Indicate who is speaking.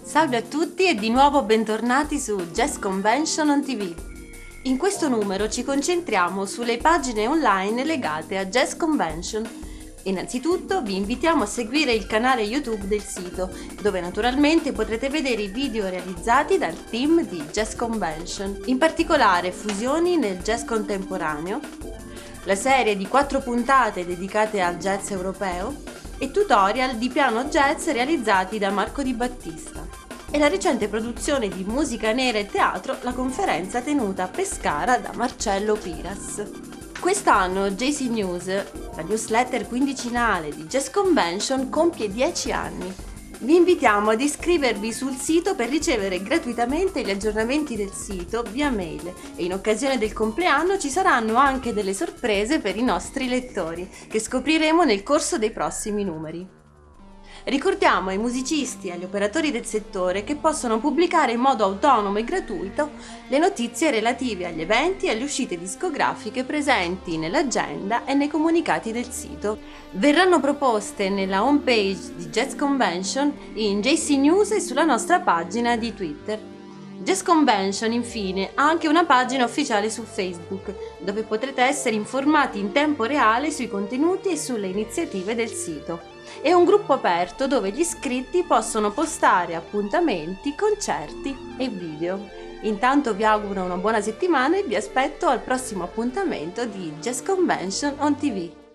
Speaker 1: Salve a tutti e di nuovo bentornati su Jazz Convention on TV. In questo numero ci concentriamo sulle pagine online legate a Jazz Convention. Innanzitutto vi invitiamo a seguire il canale YouTube del sito, dove naturalmente potrete vedere i video realizzati dal team di Jazz Convention, in particolare fusioni nel jazz contemporaneo, la serie di 4 puntate dedicate al jazz europeo e tutorial di piano jazz realizzati da Marco Di Battista, e la recente produzione di musica nera e teatro, la conferenza tenuta a Pescara da Marcello Piras. Quest'anno JC News, la newsletter quindicinale di Jazz Convention, compie 10 anni. Vi invitiamo ad iscrivervi sul sito per ricevere gratuitamente gli aggiornamenti del sito via mail, e in occasione del compleanno ci saranno anche delle sorprese per i nostri lettori, che scopriremo nel corso dei prossimi numeri. Ricordiamo ai musicisti e agli operatori del settore che possono pubblicare in modo autonomo e gratuito le notizie relative agli eventi e alle uscite discografiche presenti nell'agenda e nei comunicati del sito. Verranno proposte nella home page di Jazz Convention, in JC News e sulla nostra pagina di Twitter. Jazz Convention, infine, ha anche una pagina ufficiale su Facebook, dove potrete essere informati in tempo reale sui contenuti e sulle iniziative del sito. È un gruppo aperto dove gli iscritti possono postare appuntamenti, concerti e video. Intanto vi auguro una buona settimana e vi aspetto al prossimo appuntamento di Jazz Convention on TV.